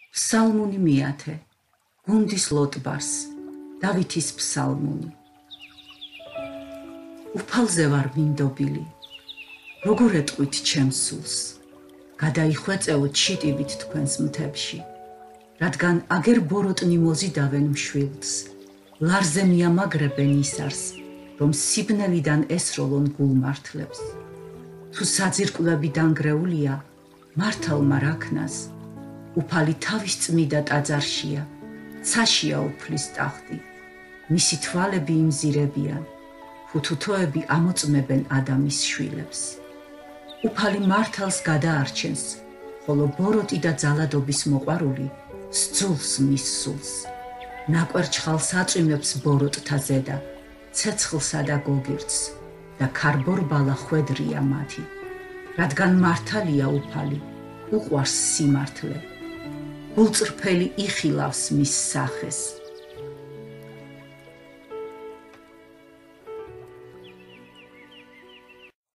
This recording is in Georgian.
ფსალმუნი მიათე, გუნდის ლოტბარს, დავითის ფსალმუნი. უფალზე ვარ მინდობილი, როგორ ეტყვით ჩემს სულს, გადაიხვეწეოთ შიტივით თქვენს მთებში, რადგან აგერ ბოროტნი მოზიდავენ მშვილდს, ლარზე მიამაგრებენ ისარს, რომ სიბნელიდან ესროლონ გულმართლებს. თუ საძირკვლები დანგრეულია, მართალმა რაქნას, უფალი თავის წმიდა ტაძარშია, ცაშია უფლის ტახტი, მისი თვალები იმზირებიან, ფუთუთოები ამოწმებენ ადამის შვილებს. უფალი მართალს გადაარჩენს, ხოლო ბოროტი და ძალადობის მოყვარული სძულს მის სულს. ნაკვერჩხალს აწვიმებს ბოროტთა ზედა, ცეცხლსა და გოგირდს და ქარბორბალა ხვედრია მათი, რადგან მართალია უფალი, უყვარს სიმართლე. გულწრფელი იხილავს მის სახეს.